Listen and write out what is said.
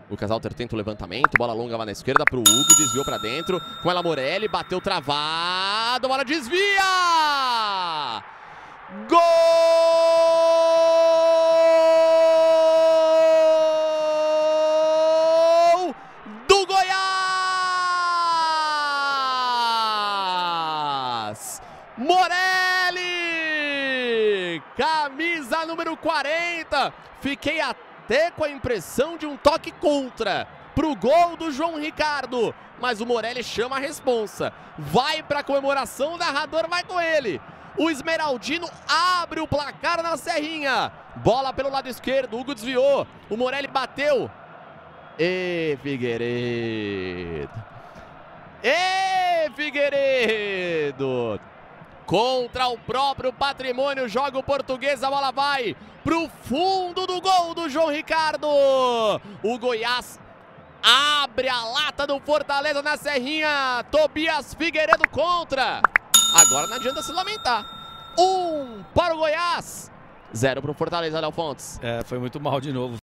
Lucas Alter tenta o levantamento, bola longa lá na esquerda pro Hugo, desviou pra dentro. Com ela Morelli, bateu travado, bola desvia! Gol do Goiás! Morelli! Camisa número 40. Fiquei até com a impressão de um toque contra pro gol do João Ricardo. Mas o Morelli chama a responsa. Vai pra comemoração, o narrador vai com ele. O Esmeraldino abre o placar na Serrinha. Bola pelo lado esquerdo, Hugo desviou. O Morelli bateu. E Figueiredo. E Figueiredo. Contra o próprio Patrimônio, joga o Português, a bola vai pro fundo do gol do João Ricardo. O Goiás abre a lata do Fortaleza na Serrinha. Tobias Figueiredo contra. Agora não adianta se lamentar. 1 para o Goiás, 0 para o Fortaleza, Léo Fontes. Foi muito mal de novo.